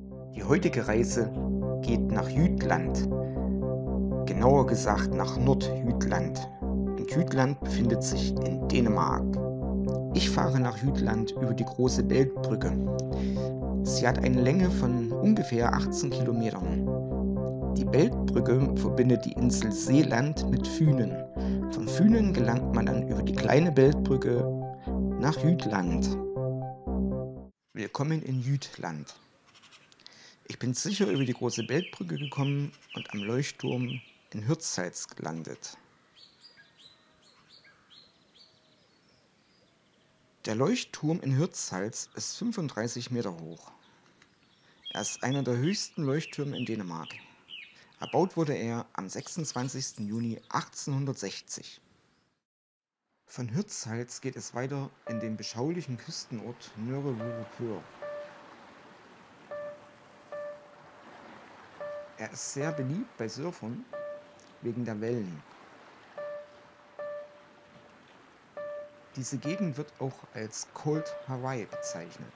Die heutige Reise geht nach Jütland, genauer gesagt nach Nordjütland. Und Jütland befindet sich in Dänemark. Ich fahre nach Jütland über die große Beltbrücke. Sie hat eine Länge von ungefähr 18 Kilometern. Die Beltbrücke verbindet die Insel Seeland mit Fünen. Von Fünen gelangt man dann über die kleine Beltbrücke nach Jütland. Willkommen in Jütland. Ich bin sicher über die große Beltbrücke gekommen und am Leuchtturm in Hirtshals gelandet. Der Leuchtturm in Hirtshals ist 35 Meter hoch. Er ist einer der höchsten Leuchttürme in Dänemark. Erbaut wurde er am 26. Juni 1860. Von Hirtshals geht es weiter in den beschaulichen Küstenort Nørre. Er ist sehr beliebt bei Surfern wegen der Wellen. Diese Gegend wird auch als Cold Hawaii bezeichnet.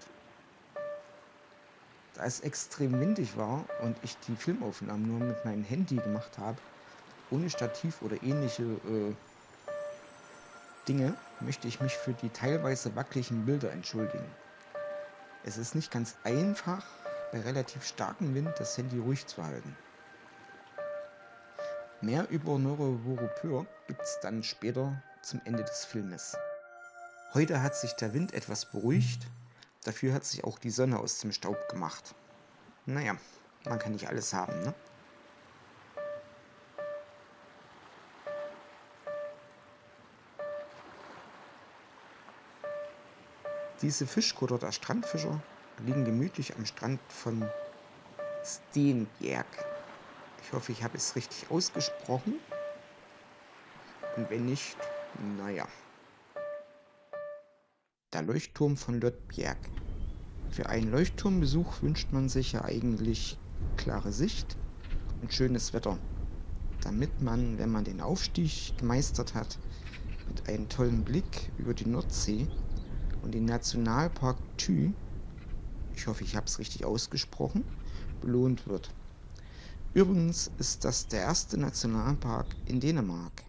Da es extrem windig war und ich die Filmaufnahmen nur mit meinem Handy gemacht habe, ohne Stativ oder ähnliche Dinge, möchte ich mich für die teilweise wackeligen Bilder entschuldigen. Es ist nicht ganz einfach, bei relativ starkem Wind das Handy ruhig zu halten. Mehr über Nørre gibt es dann später zum Ende des Filmes. Heute hat sich der Wind etwas beruhigt, dafür hat sich auch die Sonne aus dem Staub gemacht. Naja, man kann nicht alles haben, ne? Diese Fischkutter der Strandfischer liegen gemütlich am Strand von Stenbjerg. Ich hoffe, ich habe es richtig ausgesprochen. Und wenn nicht, naja. Der Leuchtturm von Lötbjerg. Für einen Leuchtturmbesuch wünscht man sich ja eigentlich klare Sicht und schönes Wetter, damit man, wenn man den Aufstieg gemeistert hat, mit einem tollen Blick über die Nordsee und den Nationalpark Thy, ich hoffe, ich habe es richtig ausgesprochen, belohnt wird. Übrigens ist das der erste Nationalpark in Dänemark.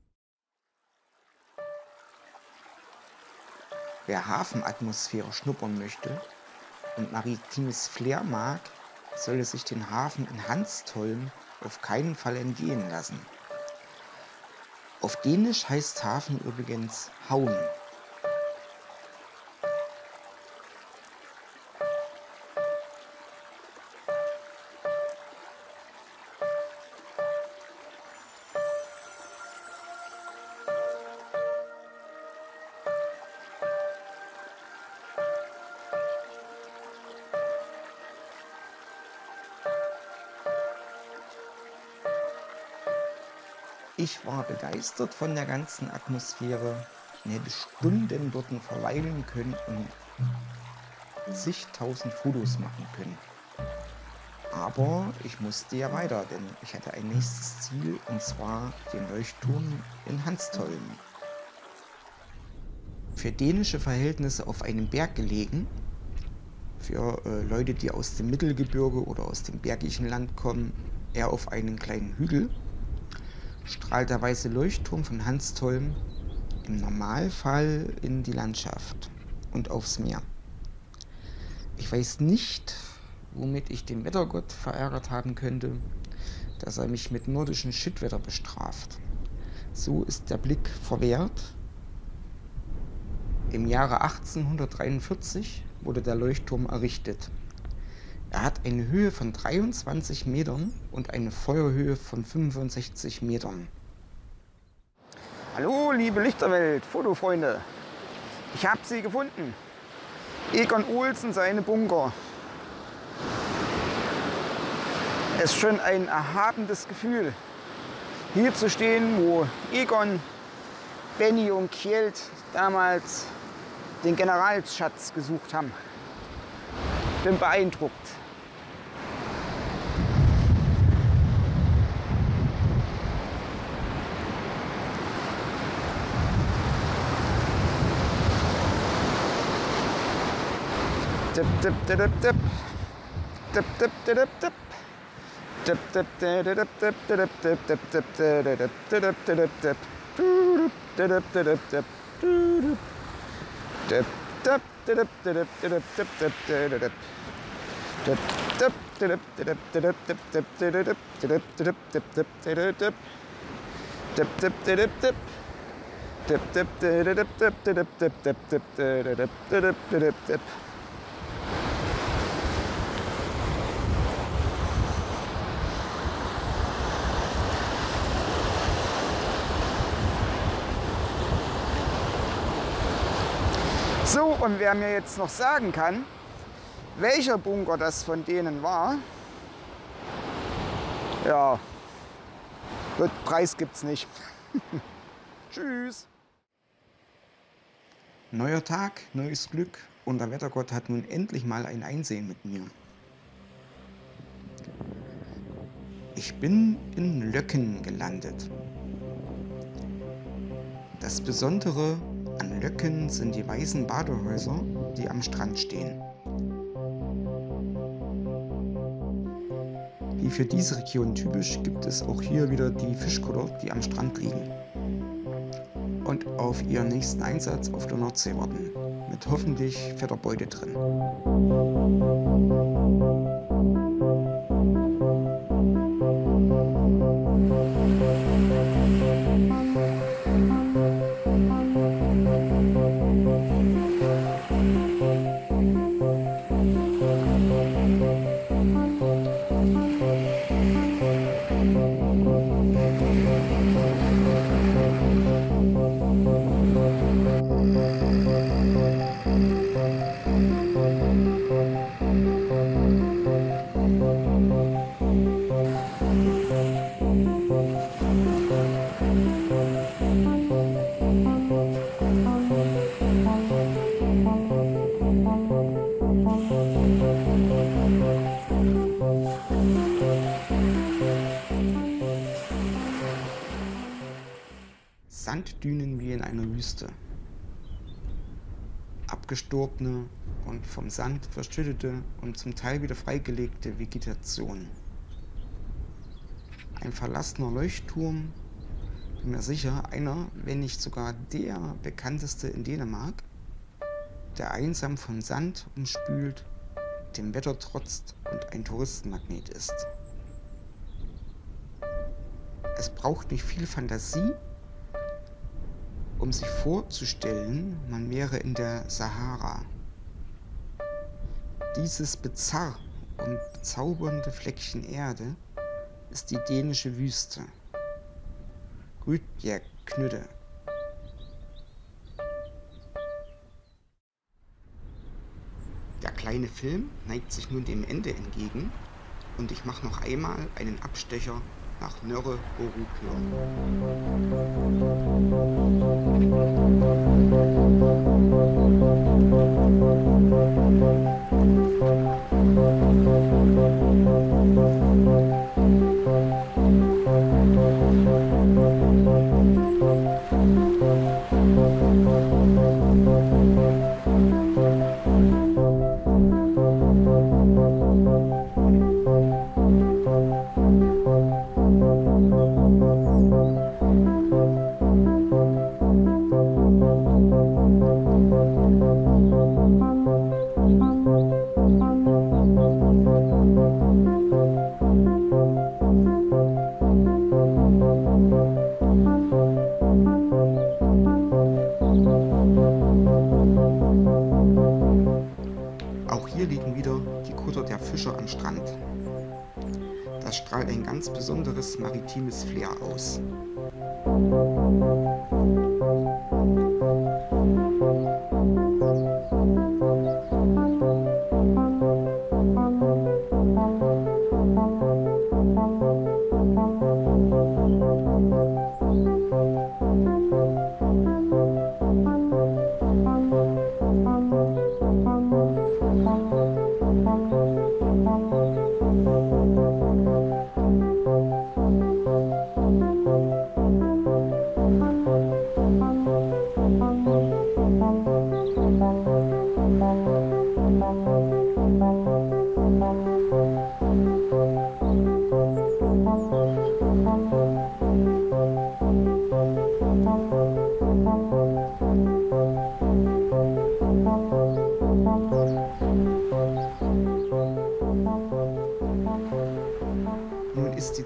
Wer Hafenatmosphäre schnuppern möchte und maritimes Flair mag, sollte sich den Hafen in Hanstholm auf keinen Fall entgehen lassen. Auf Dänisch heißt Hafen übrigens Havn. Ich war begeistert von der ganzen Atmosphäre und hätte Stunden dort verweilen können und zigtausend Fotos machen können. Aber ich musste ja weiter, denn ich hatte ein nächstes Ziel, und zwar den Leuchtturm in Hanstholm. Für dänische Verhältnisse auf einem Berg gelegen, für Leute, die aus dem Mittelgebirge oder aus dem bergischen Land kommen, eher auf einen kleinen Hügel, strahlt der weiße Leuchtturm von Hanstholm im Normalfall in die Landschaft und aufs Meer. Ich weiß nicht, womit ich den Wettergott verärgert haben könnte, dass er mich mit nordischem Shitwetter bestraft. So ist der Blick verwehrt. Im Jahre 1843 wurde der Leuchtturm errichtet. Er hat eine Höhe von 23 Metern und eine Feuerhöhe von 65 Metern. Hallo liebe Lichterwelt, Fotofreunde. Ich habe sie gefunden. Egon Olsen, seine Bunker. Es ist schon ein erhabendes Gefühl, hier zu stehen, wo Egon, Benny und Kjeld damals den Generalsschatz gesucht haben. Bin beeindruckt. Tipp, tipp, tipp, tipp, tipp. So, und wer mir jetzt noch sagen kann, welcher Bunker das von denen war, ja, Preis gibt's nicht. Tschüss. Neuer Tag, neues Glück und der Wettergott hat nun endlich mal ein Einsehen mit mir. Ich bin in Löcken gelandet. Das Besondere an Löcken sind die weißen Badehäuser, die am Strand stehen. Wie für diese Region typisch, gibt es auch hier wieder die Fischkutter, die am Strand liegen und auf ihren nächsten Einsatz auf der Nordsee warten, mit hoffentlich fetter Beute drin. Sanddünen wie in einer Wüste. Abgestorbene und vom Sand verschüttete und zum Teil wieder freigelegte Vegetation. Ein verlassener Leuchtturm, bin mir sicher einer, wenn nicht sogar der bekannteste in Dänemark, der einsam vom Sand umspült, dem Wetter trotzt und ein Touristenmagnet ist. Es braucht nicht viel Fantasie, um sich vorzustellen, man wäre in der Sahara. Dieses bizarr und bezaubernde Fleckchen Erde ist die dänische Wüste. Rüdbjerg-Knudde. Der kleine Film neigt sich nun dem Ende entgegen und ich mache noch einmal einen Abstecher nach Nørre Orupør. Auch hier liegen wieder die Kutter der Fischer am Strand. Das strahlt ein ganz besonderes maritimes Flair aus.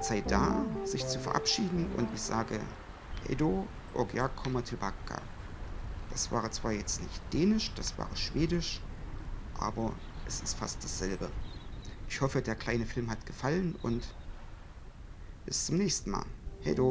Zeit da, sich zu verabschieden, und ich sage Edo Ogyakoma Tillbaka. Das war zwar jetzt nicht Dänisch, das war Schwedisch, aber es ist fast dasselbe. Ich hoffe, der kleine Film hat gefallen und bis zum nächsten Mal. Hedo!